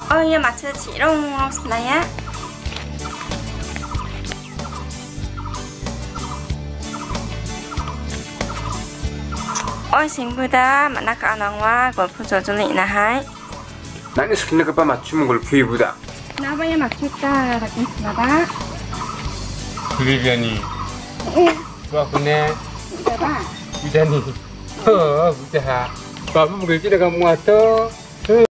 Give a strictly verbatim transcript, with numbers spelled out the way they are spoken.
Oh iya maksud chị Rong này á. Ôi xin 부다 만나까 나와 골프 조절이 나하이. 나는 술래가빠 맞추면 골프이보다. 나봐야 맞겠다. 라긴 나봐. 그러려니. 와 근데. 나봐. 부자니. 어 부자. 밥은 먹을 기회가 뭐 왔어?